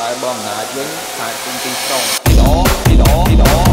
តែបើអំណាចវិញអាចពេញទីក្រុងទីដ